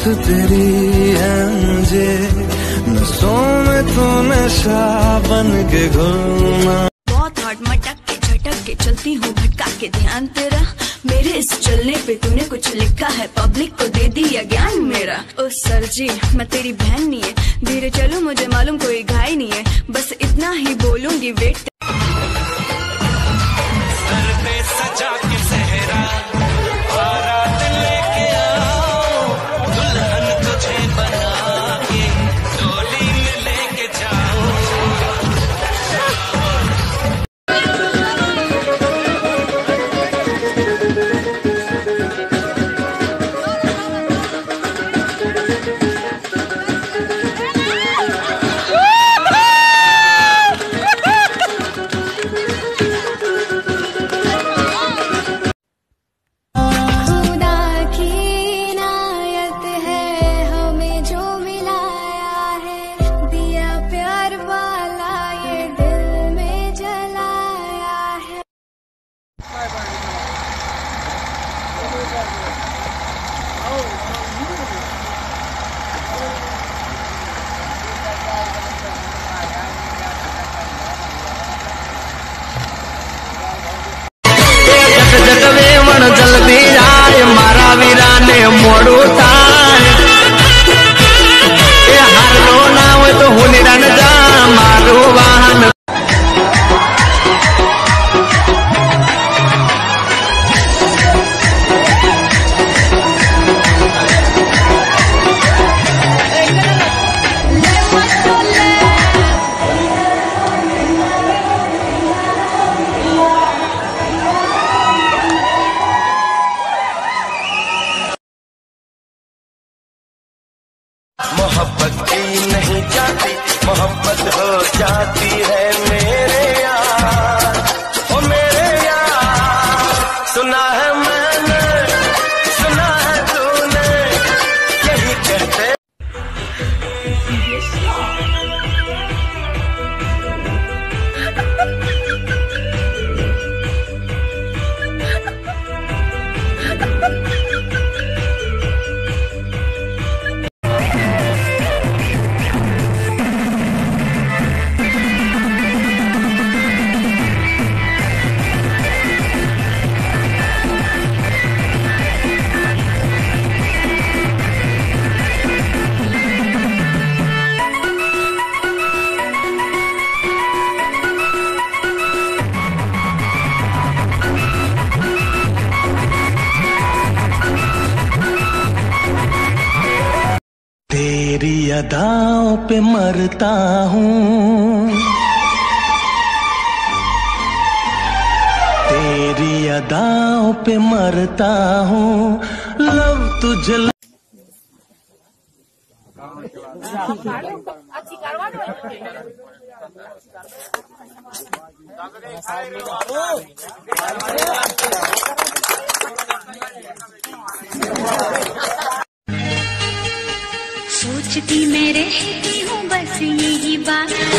तेरी है मुझे, नसों में तू नशा बन के घूमना। बहुत हार्ड मटक के झटक के चलती हूँ भटका के ध्यान तेरा, मेरे इस चलने पे तूने कुछ लिखा है, पब्लिक को दे दिया ज्ञान मेरा। ओ सर जी मैं तेरी बहन नहीं है, धीरे चलो मुझे मालूम कोई घाई नहीं है, बस इतना ही बोलूंगी वेट। सर पे सजा के सहरा बारात लेके आओ, दुल्हन तुझे बना के डोली में लेके जाओ। जल्दी जाए मारा वीरा ने मोड़ू थाय, हार लो ना हो तो हुन रन जा मारू वाहन। मोहब्बत की नहीं जाती, मोहब्बत हो जाती है मेरे यार, ओ मेरे यार। सुना है मैंने, सुना है तूने, यही कहते। तेरी अदाओं पे मरता हूँ, तेरी अदाओं पे मरता हूँ, लव तुझे। सोचती मैं रहती हूँ बस यही बात,